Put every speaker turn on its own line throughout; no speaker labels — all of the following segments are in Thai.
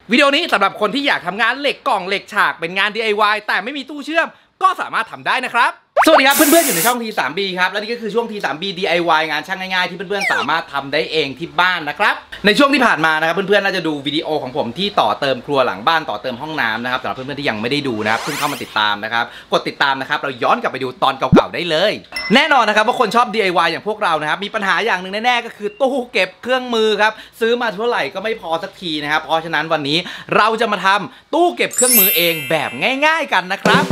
วิดีโอนี้สำหรับคนที่อยากทำงานเหล็กกล่องเหล็กฉากเป็นงาน DIY แต่ไม่มีตู้เชื่อมก็สามารถทำได้นะครับสวัสดีครับเพื่อนๆอยู่ในช่อง T3B ครับและนี่ก็คือช่วง T3B DIY งานช่างง่ายๆที่เพื่อนๆสามารถทำได้เองที่บ้านนะครับในช่วงที่ผ่านมานะครับเพื่อนๆน่าจะดูวิดีโอของผมที่ต่อเติมครัวหลังบ้านต่อเติมห้องน้ำนะครับสำหรับเพื่อนๆที่ยังไม่ได้ดูนะครับเพิ่งเข้ามาติดตามนะครับกดติดตามนะครับเราย้อนกลับไปดูตอนเก่าๆได้เลยแน่นอนนะครับว่าคนชอบ DIY อย่างพวกเรานะครับมีปัญหาอย่างหนึ่งแน่ๆก็คือตู้เก็บเครื่องมือครับซื้อมาเท่าไหร่ก็ไม่พอสักทีนะครับเพราะฉะนั้นวันนี้เราจะมาทำตู้เก็บเครื่องมือเองแบบง่ายๆกันนะครับ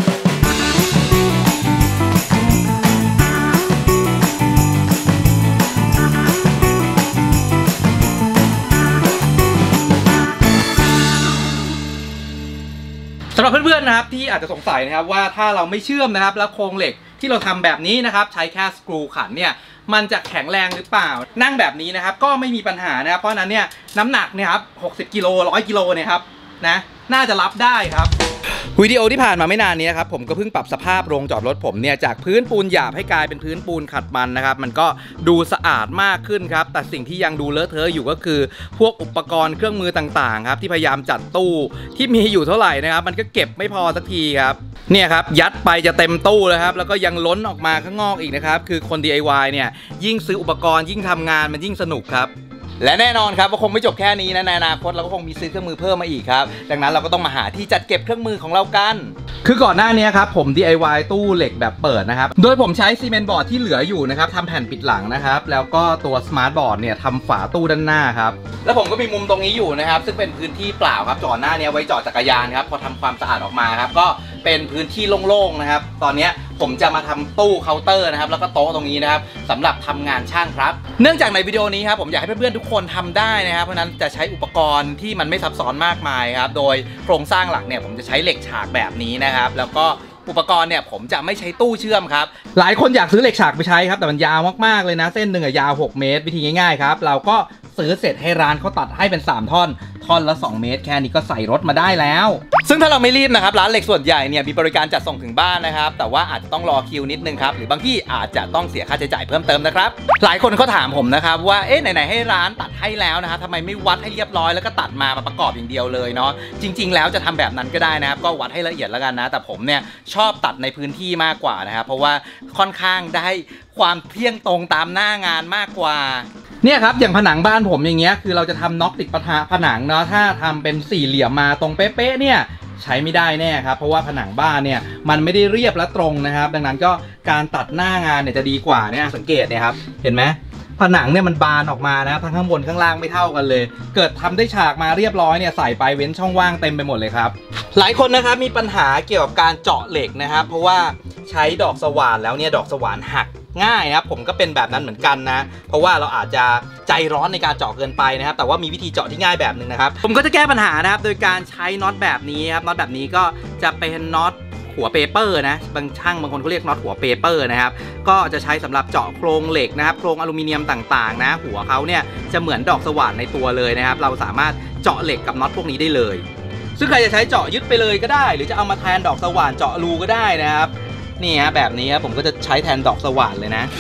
สำหรับเพื่อนๆนะครับที่อาจจะสงสัยนะครับว่าถ้าเราไม่เชื่อมนะครับแล้วโครงเหล็กที่เราทำแบบนี้นะครับใช้แค่สกรูขันเนี่ยมันจะแข็งแรงหรือเปล่านั่งแบบนี้นะครับก็ไม่มีปัญหานะครับเพราะนั้นเนี่ยน้ำหนักเนี่ยครับ60 กิโล100 กิโลเนี่ยครับนะน่าจะรับได้ครับวิดีโอที่ผ่านมาไม่นานนี้ครับผมก็เพิ่งปรับสภาพโรงจอดรถผมเนี่ยจากพื้นปูนหยาบให้กลายเป็นพื้นปูนขัดมันนะครับมันก็ดูสะอาดมากขึ้นครับแต่สิ่งที่ยังดูเลอะเทอะอยู่ก็คือพวกอุปกรณ์เครื่องมือต่างๆครับที่พยายามจัดตู้ที่มีอยู่เท่าไหร่นะครับมันก็เก็บไม่พอสักทีครับเนี่ยครับยัดไปจะเต็มตู้เลยครับแล้วก็ยังล้นออกมาข้างนอกอีกนะครับคือคน DIY เนี่ยยิ่งซื้ออุปกรณ์ยิ่งทำงานมันยิ่งสนุกครับและแน่นอนครับว่าคงไม่จบแค่นี้นะในอนาคตเราก็คงมีซื้อเครื่องมือเพิ่มมาอีกครับดังนั้นเราก็ต้องมาหาที่จัดเก็บเครื่องมือของเรากันคือก่อนหน้านี้ครับผม DIY ตู้เหล็กแบบเปิดนะครับโดยผมใช้ซีเมนต์บอร์ดที่เหลืออยู่นะครับทำแผ่นปิดหลังนะครับแล้วก็ตัวสมาร์ทบอร์ดเนี่ยทำฝาตู้ด้านหน้าครับแล้วผมก็มีมุมตรงนี้อยู่นะครับซึ่งเป็นพื้นที่เปล่าครับก่อนหน้านี้ไว้จอดจักรยานครับพอทำความสะอาดออกมาครับก็เป็นพื้นที่โล่งๆนะครับตอนนี้ผมจะมาทำตู้เคาน์เตอร์นะครับแล้วก็โต๊ะตรงนี้นะครับสำหรับทำงานช่างครับเนื่องจากในวิดีโอนี้ครับผมอยากให้เพื่อนๆทุกคนทำได้นะครับเพราะนั้นจะใช้อุปกรณ์ที่มันไม่ซับซ้อนมากมายครับโดยโครงสร้างหลักเนี่ยผมจะใช้เหล็กฉากแบบนี้นะครับแล้วก็อุปกรณ์เนี่ยผมจะไม่ใช้ตู้เชื่อมครับหลายคนอยากซื้อเหล็กฉากไปใช้ครับแต่มันยาวมากๆเลยนะเส้นหนึ่งยาว6 เมตรวิธีง่ายๆครับเราก็ซื้อเสร็จให้ร้านเขาตัดให้เป็น3 ท่อนละ2 เมตรแค่นี้ก็ใส่รถมาได้แล้วซึ่งถ้าเราไม่รีบนะครับร้านเหล็กส่วนใหญ่เนี่ยมีบริการจัดส่งถึงบ้านนะครับแต่ว่าอาจจะต้องรอคิวนิดนึงครับหรือบางที่อาจจะต้องเสียค่าใช้จ่ายเพิ่มเติมนะครับหลายคนเขาถามผมนะครับว่าเอ๊ะไหนๆให้ร้านตัดให้แล้วนะครับทำไมไม่วัดให้เรียบร้อยแล้วก็ตัดมาประกอบอย่างเดียวเลยเนาะจริงๆแล้วจะทำแบบนั้นก็ได้นะครับก็วัดให้ละเอียดแล้วกันนะแต่ผมเนี่ยชอบตัดในพื้นที่มากกว่านะครับเพราะว่าค่อนข้างได้ความเที่ยงตรงตามหน้างานมากกว่าเนี่ยครับอย่างผนังบ้านผมอย่างเงี้ยคือเราจะทำน็อกติดผนังเนาะถ้าทำเป็นสี่เหลี่ยมมาตรงเป๊ะๆเนี่ยใช้ไม่ได้แน่ครับเพราะว่าผนังบ้านเนี่ยมันไม่ได้เรียบและตรงนะครับดังนั้นก็การตัดหน้างานเนี่ยจะดีกว่าเนี่ยสังเกตเนี่ยครับเห็นไหมผนังเนี่ยมันบานออกมานะครับทั้งข้างบนข้างล่างไม่เท่ากันเลยเกิดทำได้ฉากมาเรียบร้อยเนี่ยใส่ไปเว้นช่องว่างเต็มไปหมดเลยครับหลายคนนะครับมีปัญหาเกี่ยวกับการเจาะเหล็กนะครับเพราะว่าใช้ดอกสว่านแล้วเนี่ยดอกสว่านหักง่ายครับผมก็เป็นแบบนั้นเหมือนกันนะเพราะว่าเราอาจจะใจร้อนในการเจาะเกินไปนะครับแต่ว่ามีวิธีเจาะที่ง่ายแบบหนึ่งนะครับผมก็จะแก้ปัญหานะครับโดยการใช้น็อตแบบนี้ครับน็อตแบบนี้ก็จะเป็นน็อตหัวเปเปอร์นะบางช่างบางคนเขาเรียกน็อตหัวเปเปอร์นะครับก็จะใช้สำหรับเจาะโครงเหล็กนะครับโครงอลูมิเนียมต่างๆนะหัวเขาเนี่ยจะเหมือนดอกสว่านในตัวเลยนะครับเราสามารถเจาะเหล็กกับน็อตพวกนี้ได้เลยซึ่งใครจะใช้เจาะยึดไปเลยก็ได้หรือจะเอามาแทนดอกสว่านเจาะรูก็ได้นะครับนี่ฮะแบบนี้ครับผมก็จะใช้แทนดอกสว่านเลยนะ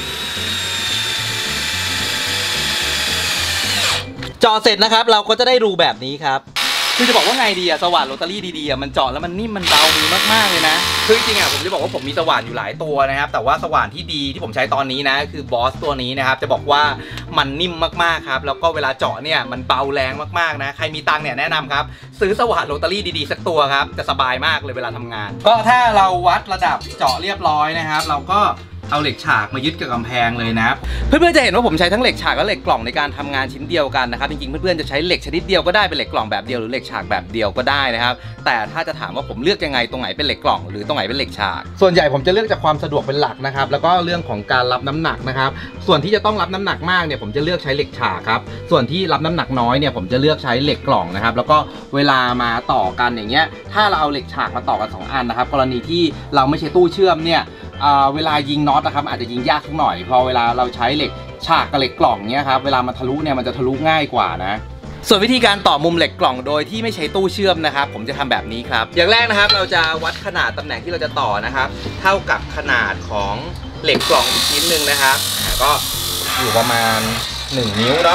เจาะเสร็จนะครับเราก็จะได้รูแบบนี้ครับคือจะบอกว่าไงดีอะสว่านโรตารี่ดีๆมันเจาะแล้วมันนิ่มมันเบามือมากๆเลยนะคือจริงๆอะผมจะบอกว่าผมมีสว่านอยู่หลายตัวนะครับแต่ว่าสว่านที่ดีที่ผมใช้ตอนนี้นะคือบอสตัวนี้นะครับจะบอกว่ามันนิ่มมากๆครับแล้วก็เวลาเจาะเนี่ยมันเบาแรงมากๆนะใครมีตังค์เนี่ยแนะนำครับซื้อสว่านโรตารี่ดีๆสักตัวครับจะสบายมากเลยเวลาทำงานก็ถ้าเราวัดระดับเจาะเรียบร้อยนะครับเราก็เอาเหล็กฉากมายึดกับกำแพงเลยนะเพื่อนๆจะเห็นว่าผมใช้ทั้งเหล็กฉากและเหล็กกล่องในการทำงานชิ้นเดียวกันนะครับจริงๆเพื่อนๆจะใช้เหล็กชนิดเดียวก็ได้เป็นเหล็กกล่องแบบเดียวหรือเหล็กฉากแบบเดียวก็ได้นะครับแต่ถ้าจะถามว่าผมเลือกยังไงตรงไหนเป็นเหล็กกล่องหรือตรงไหนเป็นเหล็กฉากส่วนใหญ่ผมจะเลือกจากความสะดวกเป็นหลักนะครับแล้วก็เรื่องของการรับน้ำหนักนะครับส่วนที่จะต้องรับน้ำหนักมากเนี่ยผมจะเลือกใช้เหล็กฉากครับส่วนที่รับน้ำหนักน้อยเนี่ยผมจะเลือกใช้เหล็กกล่องนะครับแล้วก็เวลามาต่อกันอย่างเงี้ยถ้าเราเอาเหล็กฉากมาต่อกัน2 อันนะครับกรณีที่เราไม่ใช่ตู้เชื่อมเนี่ยเวลายิงน็อตนะครับอาจจะยิงยากสักหน่อยพอเวลาเราใช้เหล็กฉากกับเหล็กกล่องเนี้ยครับเวลามันทะลุเนี่ยมันจะทะลุง่ายกว่านะส่วนวิธีการต่อมุมเหล็กกล่องโดยที่ไม่ใช้ตู้เชื่อมนะครับผมจะทำแบบนี้ครับอย่างแรกนะครับเราจะวัดขนาดตำแหน่งที่เราจะต่อนะครับเท่ากับขนาดของเหล็กกล่องอีกชิ้นหนึ่งนะครับก็อยู่ประมาณ1 นิ้วเนาะ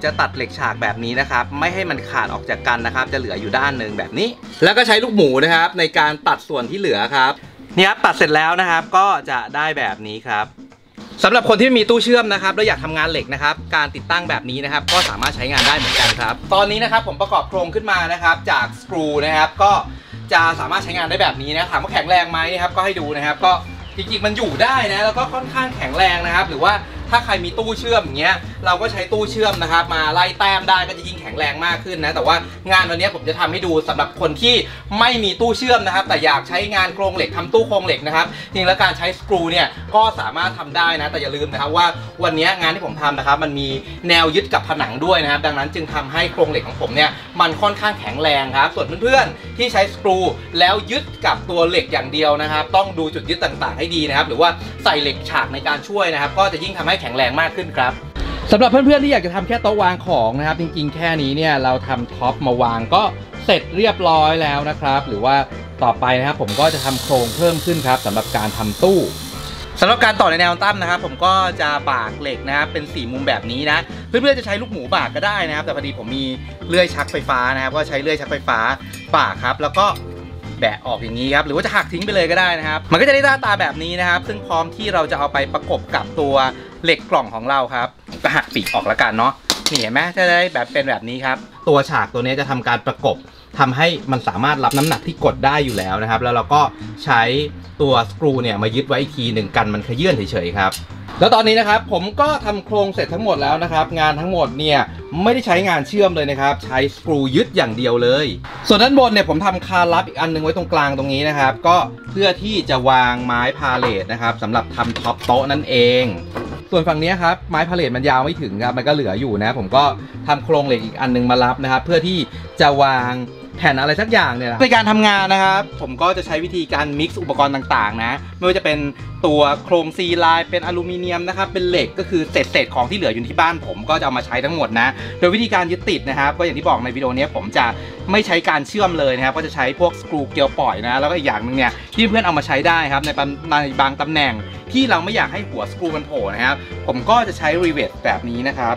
จะตัดเหล็กฉากแบบนี้นะครับไม่ให้มันขาดออกจากกันนะครับจะเหลืออยู่ด้านหนึ่งแบบนี้แล้วก็ใช้ลูกหมูนะครับในการตัดส่วนที่เหลือครับนี่ครับตัดเสร็จแล้วนะครับก็จะได้แบบนี้ครับสำหรับคนที่มีตู้เชื่อมนะครับแล้วอยากทำงานเหล็กนะครับการติดตั้งแบบนี้นะครับก็สามารถใช้งานได้เหมือนกันครับตอนนี้นะครับผมประกอบโครงขึ้นมานะครับจากสกรูนะครับก็จะสามารถใช้งานได้แบบนี้นะถามว่าแข็งแรงไหมครับก็ให้ดูนะครับก็จริงๆมันอยู่ได้นะแล้วก็ค่อนข้างแข็งแรงนะครับหรือว่าถ้าใครมีตู้เชื่อมอย่างเงี้ยเราก็ใช้ตู้เชื่อมนะครับมาไล่แต้มได้ก็จะยิ่งแข็งแรงมากขึ้นนะแต่ว่างานวันนี้ผมจะทำให้ดูสำหรับคนที่ไม่มีตู้เชื่อมนะครับแต่อยากใช้งานโครงเหล็กทำตู้โครงเหล็กนะครับจริงแล้วการใช้สกรูเนี่ยก็สามารถทำได้นะแต่อย่าลืมนะครับว่าวันนี้งานที่ผมทำนะครับมันมีแนวยึดกับผนังด้วยนะครับดังนั้นจึงทำให้โครงเหล็กของผมเนี่ยมันค่อนข้างแข็งแรงครับส่วนเพื่อนๆที่ใช้สกรูแล้วยึดกับตัวเหล็กอย่างเดียวนะครับต้องดูจุดยึดต่างๆให้ดีนะครับหรือว่าใส่เหล็กฉากในการช่วยนะครับก็จะยิ่งทำให้แข็งแรงมากขึ้นครับสำหรับเพื่อนๆที่อยากจะทำแค่โต๊ะวางของนะครับจริงๆแค่นี้เนี่ยเราทำท็อปมาวางก็เสร็จเรียบร้อยแล้วนะครับหรือว่าต่อไปนะครับผมก็จะทำโครงเพิ่มขึ้นครับสำหรับการทำตู้สำหรับการต่อในแนวตั้มนะครับผมก็จะบากเหล็กนะครับเป็น4มุมแบบนี้นะเพื่อนๆจะใช้ลูกหมูบากก็ได้นะครับแต่พอดีผมมีเลื่อยชักไฟฟ้านะครับก็ใช้เลื่อยชักไฟฟ้าบากครับแล้วก็แบะออกอย่างนี้ครับหรือว่าจะหักทิ้งไปเลยก็ได้นะครับมันก็จะได้หน้าตาแบบนี้นะครับซึ่งพร้อมที่เราจะเอาไปประกบกับตัวเหล็กกล่องของเราครับก็หักปีกออกแล้วกันเนาะนี่เห็นไหมจะได้แบบเป็นแบบนี้ครับตัวฉากตัวนี้จะทำการประกบทำให้มันสามารถรับน้ำหนักที่กดได้อยู่แล้วนะครับแล้วเราก็ใช้ตัวสกรูเนี่ยมายึดไว้อีกทีหนึ่งกันมันขยื่นเฉยๆครับแล้วตอนนี้นะครับผมก็ทำโครงเสร็จทั้งหมดแล้วนะครับงานทั้งหมดเนี่ยไม่ได้ใช้งานเชื่อมเลยนะครับใช้สกรูยึดอย่างเดียวเลยส่วนด้านบนเนี่ยผมทำคานลับอีกอันนึงไว้ตรงกลางตรงนี้นะครับก็เพื่อที่จะวางไม้พาเลทนะครับสำหรับทำท็อปโต๊ะนั่นเองส่วนฝั่งนี้ครับไม้พาเลทมันยาวไม่ถึงครับมันก็เหลืออยู่นะผมก็ทำโครงเหล็กอีกอันนึงมารับนะครับเพื่อที่จะวางแผ่นอะไรสักอย่างเนี่ยในการทำงานนะครับผมก็จะใช้วิธีการมิกซ์อุปกรณ์ต่างๆนะไม่ว่าจะเป็นตัวโครงซีไลน์เป็นอลูมิเนียมนะครับเป็นเหล็กก็คือเศษของที่เหลืออยู่ที่บ้านผมก็จะเอามาใช้ทั้งหมดนะโดยวิธีการยึดติดนะครับก็อย่างที่บอกในวิดีโอนี้ผมจะไม่ใช้การเชื่อมเลยนะครับก็จะใช้พวกสกรูเกลียวปล่อยนะแล้วก็อีกอย่างหนึ่งเนี่ยที่เพื่อนเอามาใช้ได้ครับในบางตำแหน่งที่เราไม่อยากให้หัวสกรูมันโผล่นะครับผมก็จะใช้รีเวทแบบนี้นะครับ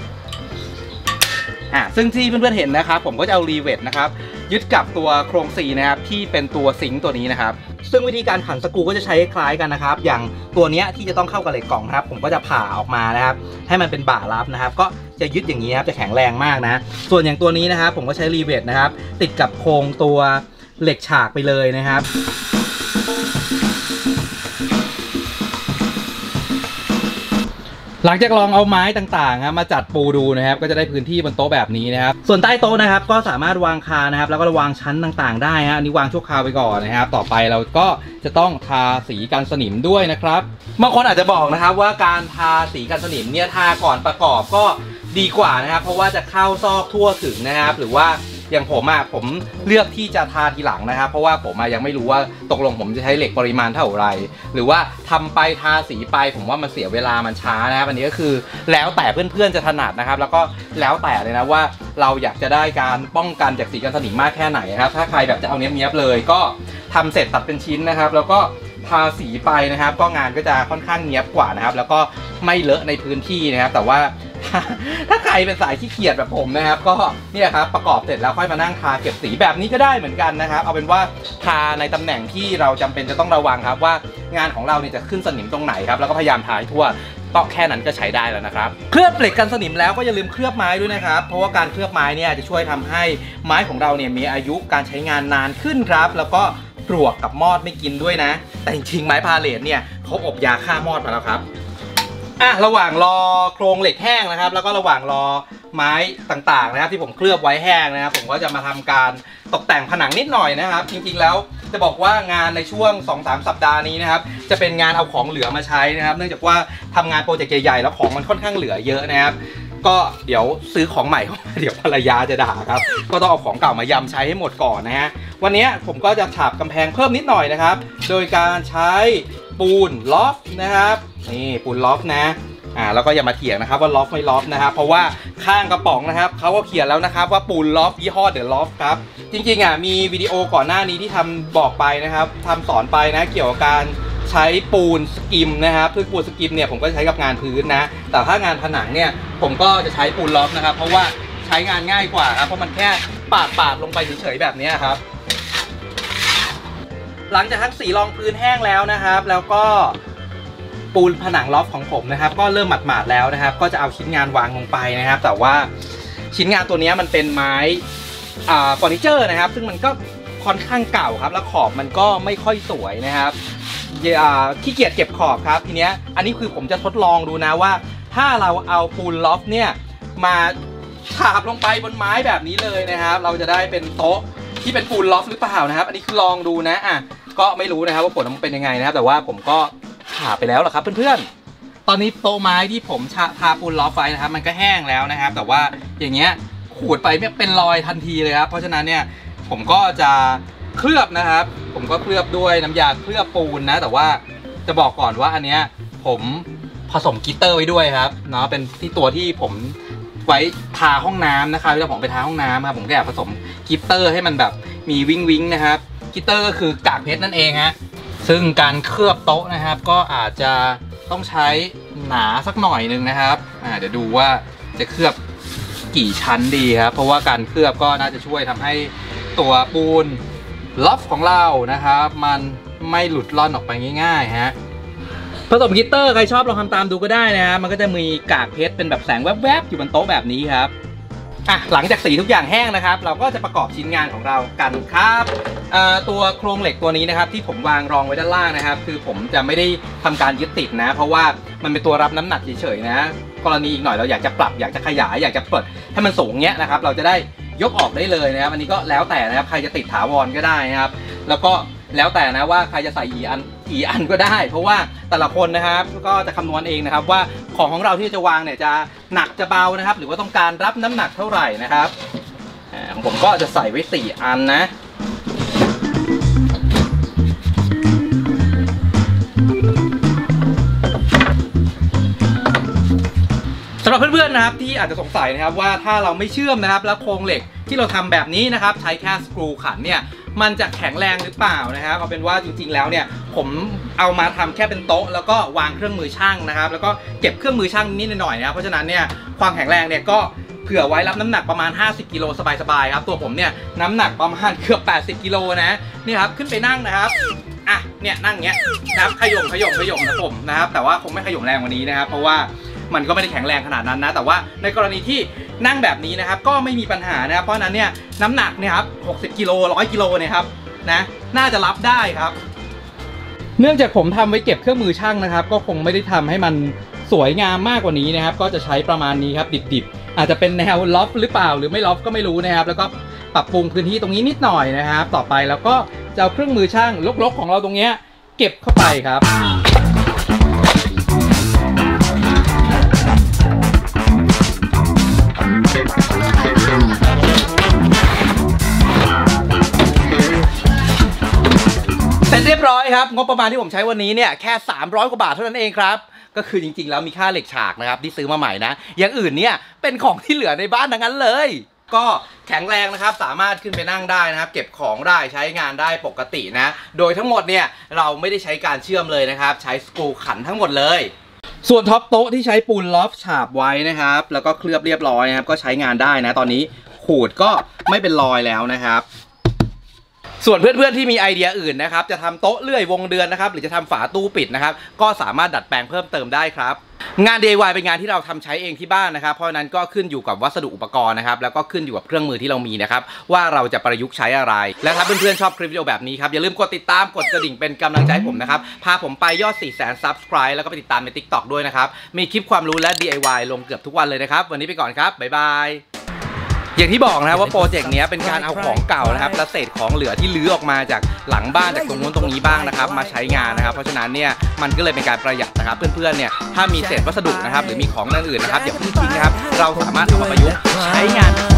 ซึ่งที่เพื่อนๆเห็นนะครับผมก็จะเอารีเวทนะครับยึดกับตัวโครงซีนะครับที่เป็นตัวซิงค์ตัวนี้นะครับซึ่งวิธีการขันสกรูก็จะใช้คล้ายกันนะครับอย่างตัวนี้ที่จะต้องเข้ากับเหล็กกล่องครับผมก็จะผ่าออกมานะครับให้มันเป็นบ่ารับนะครับก็จะยึดอย่างนี้ครับจะแข็งแรงมากนะส่วนอย่างตัวนี้นะครับผมก็ใช้รีเวทนะครับติดกับโครงตัวเหล็กฉากไปเลยนะครับหลังจากลองเอาไม้ต่างๆมาจัดปูดูนะครับก็จะได้พื้นที่บนโต๊ะแบบนี้นะครับส่วนใต้โต๊ะนะครับก็สามารถวางคานนะครับแล้วก็วางชั้นต่างๆได้ฮะอันนี้วางชั่วคราวไปก่อนนะครับต่อไปเราก็จะต้องทาสีกันสนิมด้วยนะครับบางคนอาจจะบอกนะครับว่าการทาสีกันสนิมเนี่ยทาก่อนประกอบก็ดีกว่านะครับเพราะว่าจะเข้าซอกทั่วถึงนะครับหรือว่าอย่างผมเลือกที่จะทาทีหลังนะครับเพราะว่าผมยังไม่รู้ว่าตกลงผมจะใช้เหล็กปริมาณเท่าไหร่หรือว่าทำไปทาสีไปผมว่ามันเสียเวลามันช้านะครับอันนี้ก็คือแล้วแต่เพื่อนๆจะถนัดนะครับแล้วก็แล้วแต่เลยนะว่าเราอยากจะได้การป้องกันจากสีกันสนิมมากแค่ไหนครับถ้าใครแบบจะเอาเนี้ยบๆเลยก็ทำเสร็จตัดเป็นชิ้นนะครับแล้วก็ทาสีไปนะครับก็งานก็จะค่อนข้างเนียบกว่านะครับแล้วก็ไม่เลอะในพื้นที่นะครับแต่ว่าถ้าใครเป็นสายขี้เกียจแบบผมนะครับก็เนี่ยครับประกอบเสร็จแล้วค่อยมานั่งทาเก็บสีแบบนี้ก็ได้เหมือนกันนะครับเอาเป็นว่าทาในตำแหน่งที่เราจำเป็นจะต้องระวังครับว่างานของเราเนี่ยจะขึ้นสนิมตรงไหนครับแล้วก็พยายามทาทั่วก็แค่นั้นก็ใช้ได้แล้วนะครับเคลือบเหล็กกันสนิมแล้วก็อย่าลืมเคลือบไม้ด้วยนะครับเพราะว่าการเคลือบไม้เนี่ยจะช่วยทำให้ไม้ของเราเนี่ยมีอายุการใช้งานนานขึ้นครับแล้วก็ปลวกกับมอดไม่กินด้วยนะแต่จริงๆไม้พาเลทเนี่ยเขาอบยาฆ่ามอดมาแล้วครับระหว่างรอโครงเหล็กแห้งนะครับแล้วก็ระหว่างรอไม้ต่างๆนะครับที่ผมเคลือบไว้แห้งนะครับผมก็จะมาทำการตกแต่งผนังนิดหน่อยนะครับจริงๆแล้วจะบอกว่างานในช่วง 2-3 สัปดาห์นี้นะครับจะเป็นงานเอาของเหลือมาใช้นะครับเนื่องจากว่าทำงานโปรเจกต์ใหญ่ๆแล้วของมันค่อนข้างเหลือเยอะนะครับก็เดี๋ยวซื้อของใหม่เข้ามาเดี๋ยวภรรยาจะด่าครับก็ต้องเอาของเก่ามายำใช้ให้หมดก่อนนะฮะวันนี้ผมก็จะฉาบกำแพงเพิ่มนิดหน่อยนะครับโดยการใช้ปูนล็อกนะครับนี่ปูนล็อกนะแล้วก็อย่ามาเถียงนะครับว่าล็อกไม่ล็อกนะครับเพราะว่าข้างกระป๋องนะครับเขาก็เขียนแล้วนะครับว่าปูนล็อกยี่ห้อเดอะล็อกครับจริงๆมีวิดีโอก่อนหน้านี้ที่ทำบอกไปนะครับทำสอนไปนะเกี่ยวกับการใช้ปูนสกิมนะครับซึ่งปูนสกิมเนี่ยผมก็ใช้กับงานพื้นนะแต่ถ้างานผนังเนี่ยผผมก็จะใช้ปูนล็อกนะครับเพราะว่าใช้งานง่ายกว่าครับเพราะมันแค่ปาดลงไปเฉยๆแบบนี้ครับหลังจากทั้งสีรองพื้นแห้งแล้วนะครับแล้วก็ปูนผนังล็อกของผมนะครับก็เริ่มหมาดๆแล้วนะครับก็จะเอาชิ้นงานวางลงไปนะครับแต่ว่าชิ้นงานตัวนี้มันเป็นไม้เฟอร์นิเจอร์นะครับซึ่งมันก็ค่อนข้างเก่าครับแล้วขอบมันก็ไม่ค่อยสวยนะครับขี้เกียจเก็บขอบครับทีเนี้ยอันนี้คือผมจะทดลองดูนะว่าถ้าเราเอาปูนล็อกเนี่ยมาฉาบลงไปบนไม้แบบนี้เลยนะครับเราจะได้เป็นโต๊ะที่เป็นปูนล็อกหรือเปล่านะครับอันนี้คือลองดูนะก็ไม่รู้นะครับว่าผลมันเป็นยังไงนะครับแต่ว่าผมก็ฉาบไปแล้วล่ะครับเพื่อนๆตอนนี้โต๊ะไม้ที่ผมทาปูนล็อกไว้นะครับมันก็แห้งแล้วนะครับแต่ว่าอย่างเงี้ยขูดไปเป็นรอยทันทีเลยครับเพราะฉะนั้นเนี่ยผมก็จะเคลือบนะครับผมก็เคลือบด้วยน้ำยาเคลือบปูนนะแต่ว่าจะบอกก่อนว่าอันเนี้ยผมผสมกลิตเตอร์ไว้ด้วยครับเนาะเป็นที่ตัวที่ผมไว้ทาห้องน้ำนะครับเวลาผมไปทาห้องน้ำครับผมก็อยากผสมกลิตเตอร์ให้มันแบบมีวิงนะครับกลิตเตอร์ก็คือกากเพชรนั่นเองฮะซึ่งการเคลือบโต๊ะนะครับก็อาจจะต้องใช้หนาสักหน่อยนึงนะครับเดี๋ยวดูว่าจะเคลือบกี่ชั้นดีครับเพราะว่าการเคลือบก็น่าจะช่วยทำให้ตัวปูนล็อกของเรานะครับมันไม่หลุดล่อนออกไปง่ายๆฮะผสมกลิตเตอร์ใครชอบลองทำตามดูก็ได้นะมันก็จะมีกากเพชรเป็นแบบแสงแวบๆอยู่บนโต๊ะแบบนี้ครับหลังจากสีทุกอย่างแห้งนะครับเราก็จะประกอบชิ้นงานของเรากันครับตัวโครงเหล็กตัวนี้นะครับที่ผมวางรองไว้ด้านล่างนะครับคือผมจะไม่ได้ทำการยึดติดนะเพราะว่ามันเป็นตัวรับน้ำหนักเฉยๆนะกรณีอีกหน่อยเราอยากจะปรับอยากจะขยายอยากจะเปิดให้มันสูงเงี้ยนะครับเราจะได้ยกออกได้เลยนะครับอันนี้ก็แล้วแต่นะครับใครจะติดถาวรก็ได้นะครับแล้วก็แล้วแต่นะว่าใครจะใส่กี่อันก็ได้เพราะว่าแต่ละคนนะครับก็จะคำนวณเองนะครับว่าของเราที่จะวางเนี่ยจะหนักจะเบานะครับหรือว่าต้องการรับน้ำหนักเท่าไหร่นะครับของผมก็จะใส่ไว้4 อันนะสำหรับเพื่อนๆนะครับที่อาจจะสงสัยนะครับว่าถ้าเราไม่เชื่อมนะครับแล้วโครงเหล็กที่เราทำแบบนี้นะครับใช้แค่สกรูขันเนี่ยมันจะแข็งแรงหรือเปล่านะครับเอาเป็นว่าจริงๆแล้วเนี่ยผมเอามาทำแค่เป็นโต๊ะแล้วก็วางเครื่องมือช่างนะครับแล้วก็เก็บเครื่องมือช่างนิดหน่อยนะครับเพราะฉะนั้นเนี่ยความแข็งแรงเนี่ยก็เผื่อไว้รับน้ำหนักประมาณ50 กิโลสบายๆครับตัวผมเนี่ยน้ำหนักประมาณเกือบ80 กิโลนะนี่ครับขึ้นไปนั่งนะครับเนี่ยนั่งเงี้ยนะครับขย่มนะผมนะครับแต่ว่าคงไม่ขย่มแรงกว่านี้นะครับเพราะว่ามันก็ไม่ได้แข็งแรงขนาดนั้นนะแต่ว่าในกรณีที่นั่งแบบนี้นะครับก็ไม่มีปัญหานะครับเพราะนั้นเนี่ยน้ำหนักเนี่ยครับ60 กิโล100 กิโลเนี่ยครับนะน่าจะรับได้ครับเนื่องจากผมทำไว้เก็บเครื่องมือช่างนะครับก็คงไม่ได้ทำให้มันสวยงามมากกว่านี้นะครับก็จะใช้ประมาณนี้ครับดิบๆอาจจะเป็นแนวล็อฟหรือเปล่าหรือไม่ล็อฟก็ไม่รู้นะครับแล้วก็ปรับปรุงพื้นที่ตรงนี้นิดหน่อยนะครับต่อไปแล้วก็จะเอาเครื่องมือช่างลกๆของเราตรงนี้เก็บเข้าไปครับเสร็จเรียบร้อยครับงบประมาณที่ผมใช้วันนี้เนี่ยแค่300 กว่าบาทเท่านั้นเองครับก็คือจริงๆแล้วมีค่าเหล็กฉากนะครับที่ซื้อมาใหม่นะอย่างอื่นเนี่ยเป็นของที่เหลือในบ้านทั้งนั้นเลยก็แข็งแรงนะครับสามารถขึ้นไปนั่งได้นะครับเก็บของได้ใช้งานได้ปกตินะโดยทั้งหมดเนี่ยเราไม่ได้ใช้การเชื่อมเลยนะครับใช้สกรูขันทั้งหมดเลยส่วนท็อปโต๊ะที่ใช้ปูนล็อฟฉาบไว้นะครับแล้วก็เคลือบเรียบร้อยนะครับก็ใช้งานได้นะตอนนี้ขูดก็ไม่เป็นรอยแล้วนะครับส่วนเพื่อนๆที่มีไอเดียอื่นนะครับจะทำโต๊ะเลื่อยวงเดือนนะครับหรือจะทำฝาตู้ปิดนะครับก็สามารถดัดแปลงเพิ่มเติมได้ครับงาน DIY เป็นงานที่เราทำใช้เองที่บ้านนะครับเพราะฉะนั้นก็ขึ้นอยู่กับวัสดุอุปกรณ์นะครับแล้วก็ขึ้นอยู่กับเครื่องมือที่เรามีนะครับว่าเราจะประยุกต์ใช้อะไรและถ้าเพื่อนๆชอบคลิปวิดีโอแบบนี้ครับอย่าลืมกดติดตามกดกระดิ่งเป็นกำลังใจให้ผมนะครับพาผมไปยอด 400,000 Subscribe แล้วก็ไปติดตามใน TikTok ด้วยนะครับมีคลิปความรู้และ DIY ลงเกือบทุกวันเลยนะครับวันนี้ไปก่อนครับบ๊ายบายอย่างที่บอกนะครับว่าโปรเจกต์นี้เป็นการเอาของเก่านะครับและเศษของเหลือที่ลื้อออกมาจากหลังบ้านจากตรงนู้นตรงนี้บ้างนะครับมาใช้งานนะครับเพราะฉะนั้นเนี่ยมันก็เลยเป็นการประหยัดนะครับเพื่อนๆเนี่ยถ้ามีเศษวัสดุนะครับหรือมีของอื่นๆนะครับอย่าเพิ่งทิ้งนะครับเราสามารถเอามาประยุกต์ใช้งาน